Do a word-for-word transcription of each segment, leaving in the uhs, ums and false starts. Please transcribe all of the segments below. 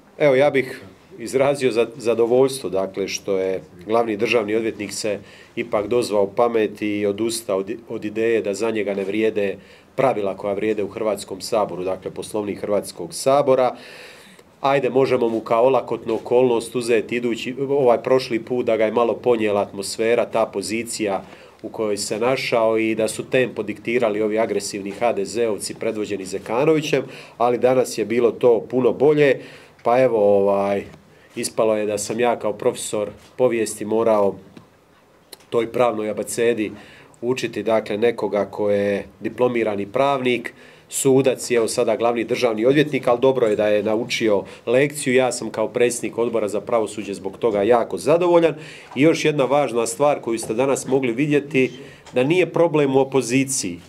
Evo, ja bih izrazio zadovoljstvo, dakle, što je glavni državni odvjetnik se ipak dozvao pameti i odustao od ideje da za njega ne vrijede pravila koja vrijede u Hrvatskom saboru, dakle, Poslovnik Hrvatskog sabora. Ajde, možemo mu kao olakotnu okolnost uzeti idući, ovaj prošli put da ga je malo ponijela atmosfera, ta pozicija u kojoj se našao i da su tempo diktirali ovi agresivni ha de zeovci predvođeni Zekanovićem, ali danas je bilo to puno bolje. Pa evo, ovaj, ispalo je da sam ja kao profesor povijesti morao toj pravnoj abecedi učiti, dakle, nekoga ko je diplomirani pravnik, sudac i evo sada glavni državni odvjetnik, ali dobro je da je naučio lekciju. Ja sam kao predsjednik Odbora za pravosuđe zbog toga jako zadovoljan. I još jedna važna stvar koju ste danas mogli vidjeti, da nije problem u opoziciji.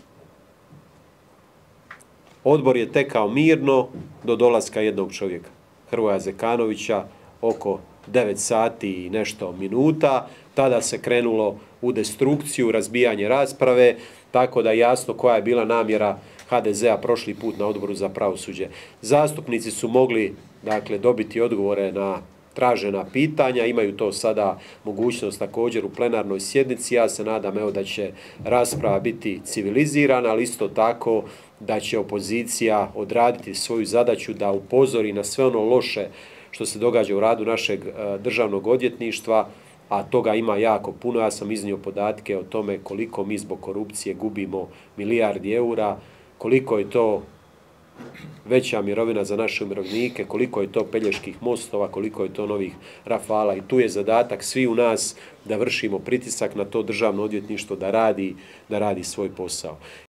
Odbor je tekao mirno do dolaska jednog čovjeka, Hrvoja Zekanovića, oko devet sati i nešto minuta. Tada se krenulo u destrukciju, razbijanje rasprave, tako da je jasno koja je bila namjera ha de zea prošli put na Odboru za pravosuđe. Zastupnici su mogli, dakle, dobiti odgovore na tražena pitanja, imaju to sada mogućnost također u plenarnoj sjednici. Ja se nadam, evo, da će rasprava biti civilizirana, ali isto tako da će opozicija odraditi svoju zadaću da upozori na sve ono loše što se događa u radu našeg državnog odvjetništva, a toga ima jako puno. Ja sam iznio podatke o tome koliko mi zbog korupcije gubimo milijardi eura, koliko je to veća mirovina za naše umirovljenike, koliko je to Peljeških mostova, koliko je to novih Rafala. I tu je zadatak svi u nas da vršimo pritisak na to državno odvjetništvo da radi, da radi svoj posao.